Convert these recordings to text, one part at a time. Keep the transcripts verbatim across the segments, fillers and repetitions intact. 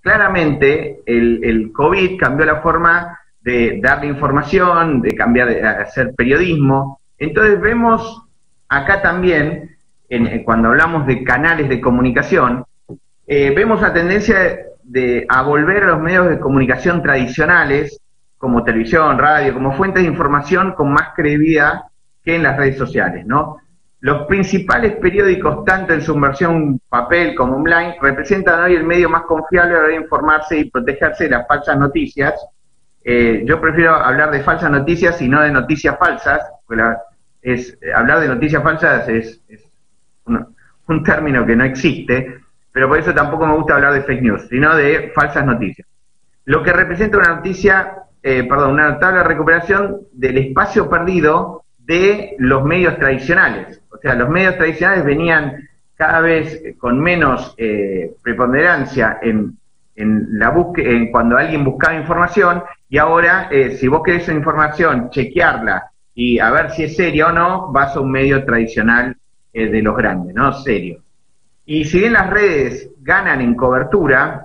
claramente el, el COVID cambió la forma de darle información, de cambiar, de hacer periodismo. Entonces vemos acá también, en, cuando hablamos de canales de comunicación, eh, vemos la tendencia de, de, a volver a los medios de comunicación tradicionales, como televisión, radio, como fuentes de información con más credibilidad que en las redes sociales, ¿no? Los principales periódicos, tanto en su versión papel como online, representan hoy el medio más confiable a la hora de informarse y protegerse de las falsas noticias. Eh, yo prefiero hablar de falsas noticias y no de noticias falsas, porque la, es, hablar de noticias falsas es, es un, un término que no existe, pero por eso tampoco me gusta hablar de fake news, sino de falsas noticias. Lo que representa una noticia, eh, perdón, una notable recuperación del espacio perdido de los medios tradicionales. O sea, los medios tradicionales venían cada vez con menos eh, preponderancia en, en la búsqueda, en cuando alguien buscaba información, y ahora, eh, si vos querés esa información, chequearla y a ver si es seria o no, vas a un medio tradicional eh, de los grandes, ¿no? Serio. Y si bien las redes ganan en cobertura,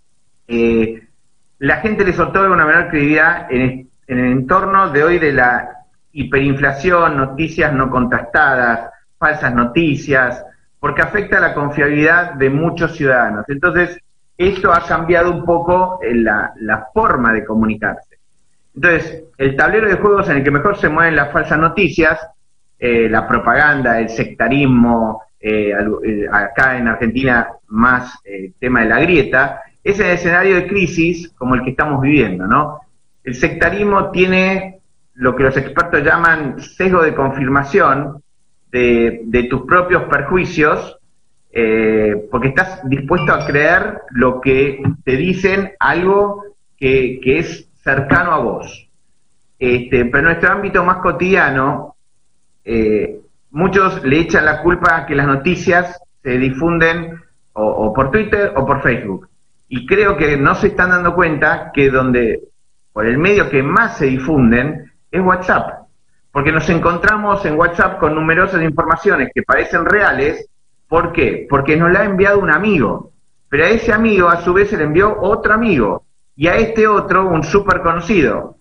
eh, la gente les otorga una menor credibilidad en, en el entorno de hoy de la hiperinflación, noticias no contrastadas, falsas noticias, porque afecta a la confiabilidad de muchos ciudadanos. Entonces, esto ha cambiado un poco la, la forma de comunicarse. Entonces, el tablero de juegos en el que mejor se mueven las falsas noticias, eh, la propaganda, el sectarismo, eh, acá en Argentina más eh, tema de la grieta, es el escenario de crisis como el que estamos viviendo, ¿no? El sectarismo tiene lo que los expertos llaman sesgo de confirmación de, de tus propios perjuicios, eh, porque estás dispuesto a creer lo que te dicen, algo que, que es cercano a vos. Este, pero en nuestro ámbito más cotidiano, eh, muchos le echan la culpa a que las noticias se difunden o, o por Twitter o por Facebook. Y creo que no se están dando cuenta que donde, por el medio que más se difunden, es WhatsApp, porque nos encontramos en WhatsApp con numerosas informaciones que parecen reales. ¿Por qué? Porque nos la ha enviado un amigo, pero a ese amigo a su vez se le envió otro amigo, y a este otro un súper conocido,